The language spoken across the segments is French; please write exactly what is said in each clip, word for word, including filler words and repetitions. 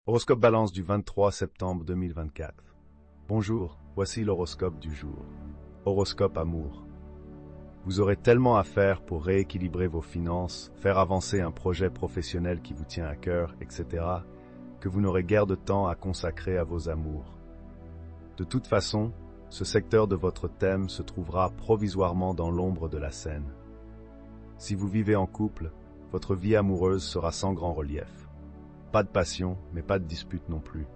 Horoscope Balance du vingt-trois septembre deux mille vingt-quatre. Bonjour, voici l'horoscope du jour. Horoscope Amour. Vous aurez tellement à faire pour rééquilibrer vos finances, faire avancer un projet professionnel qui vous tient à cœur, et cetera, que vous n'aurez guère de temps à consacrer à vos amours. De toute façon, ce secteur de votre thème se trouvera provisoirement dans l'ombre de la scène. Si vous vivez en couple, votre vie amoureuse sera sans grand relief. Pas de passion, mais pas de dispute non plus.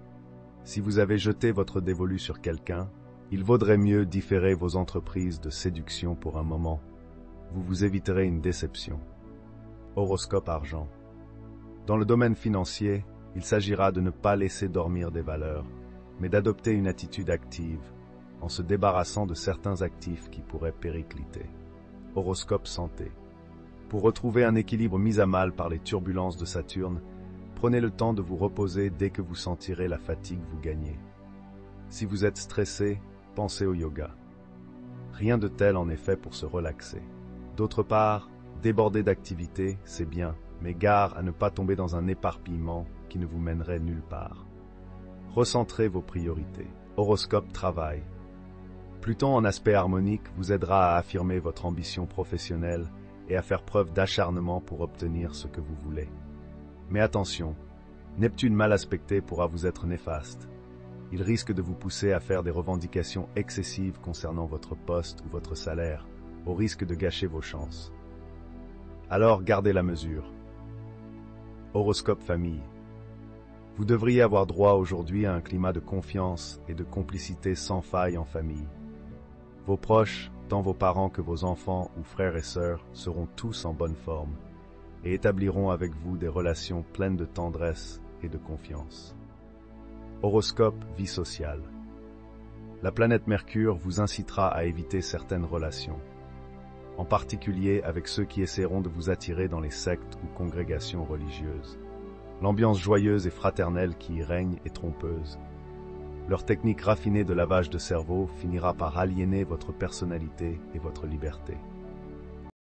Si vous avez jeté votre dévolu sur quelqu'un, il vaudrait mieux différer vos entreprises de séduction pour un moment. Vous vous éviterez une déception. Horoscope Argent. Dans le domaine financier, il s'agira de ne pas laisser dormir des valeurs, mais d'adopter une attitude active, en se débarrassant de certains actifs qui pourraient péricliter. Horoscope Santé. Pour retrouver un équilibre mis à mal par les turbulences de Saturne, prenez le temps de vous reposer dès que vous sentirez la fatigue vous gagner. Si vous êtes stressé, pensez au yoga. Rien de tel en effet pour se relaxer. D'autre part, déborder d'activités, c'est bien, mais gare à ne pas tomber dans un éparpillement qui ne vous mènerait nulle part. Recentrez vos priorités. Horoscope Travail. Pluton en aspect harmonique vous aidera à affirmer votre ambition professionnelle et à faire preuve d'acharnement pour obtenir ce que vous voulez. Mais attention, Neptune mal aspecté pourra vous être néfaste. Il risque de vous pousser à faire des revendications excessives concernant votre poste ou votre salaire, au risque de gâcher vos chances. Alors gardez la mesure. Horoscope Famille. Vous devriez avoir droit aujourd'hui à un climat de confiance et de complicité sans faille en famille. Vos proches, tant vos parents que vos enfants ou frères et sœurs, seront tous en bonne forme et établiront avec vous des relations pleines de tendresse et de confiance. Horoscope Vie sociale. La planète Mercure vous incitera à éviter certaines relations, en particulier avec ceux qui essaieront de vous attirer dans les sectes ou congrégations religieuses. L'ambiance joyeuse et fraternelle qui y règne est trompeuse. Leur technique raffinée de lavage de cerveau finira par aliéner votre personnalité et votre liberté.